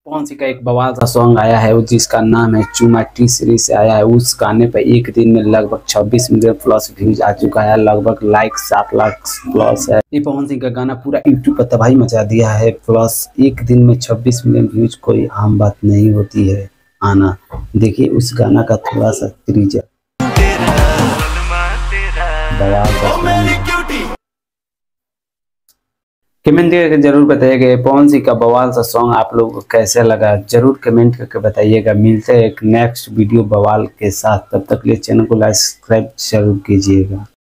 पवन सिंह का एक बवाल सा सॉन्ग आया है जिसका नाम है चुमा टी सीरीज से आया है। उस गाने पर एक दिन में लगभग 26 मिलियन प्लस व्यूज आ चुका है, लगभग लाइक 7 लाख प्लस है। ये पवन सिंह का गाना पूरा यूट्यूब पर तबाही मचा दिया है। प्लस एक दिन में 26 मिलियन व्यूज कोई आम बात नहीं होती है आना। देखिए उस गाना का थोड़ा सा त्रिजा कमेंट करके जरूर बताइएगा पवन सिंह का बवाल सा सॉन्ग आप लोगों को कैसे लगा, जरूर कमेंट करके बताइएगा। मिलते हैं एक नेक्स्ट वीडियो बवाल के साथ, तब तक के लिए चैनल को लाइक सब्सक्राइब जरूर कीजिएगा।